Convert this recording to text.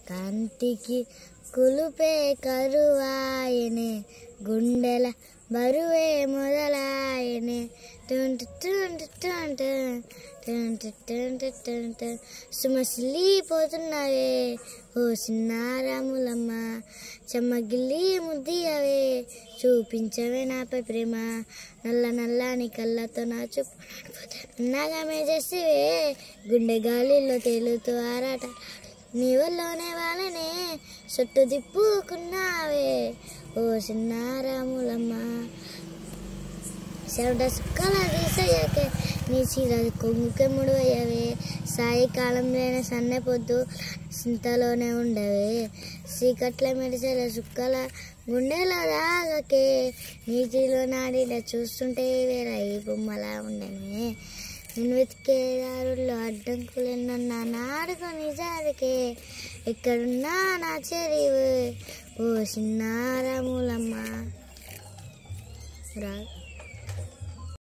కంటికి కులుపే కరువాయనే గుండెల బరువే మొదలాయనే సుమసిల్లిపోతున్నావే ఓ సిన్నారాములమ్మ చెమ్మగిల్లి ముద్దియవే చూపించవే నాపై ప్రేమ నల్ల నల్లని కళ్ళతో నా చూపు నన్నగామే చేసివే గుండె గాలిలో తేలుతూ ఆరాట నీ వల్లోనే వాళ్ళనే చుట్టు దిప్పుకున్నావే ఓ సిన్నారాములమ్మ చెవిట సుక్కల తీసయ్యాకే నీ చీర కొంగుకే ముడివయ్యవే సాయంకాలంలోనే సన్నె పొద్దు చింతలోనే ఉండవే చీకట్ల మెడిసెల సుక్కల గుండెలో దాగకే నీటిలో నాడిన చూస్తుంటే వేరే ఈ బొమ్మలా ఉండనే నేను వెతికే దారుల్లో అడ్డంకులెన్నన్నా నాడుకొని జారికే ఎక్కడున్నా నా చెరివు ఓ సిన్నారాములమ్మ రా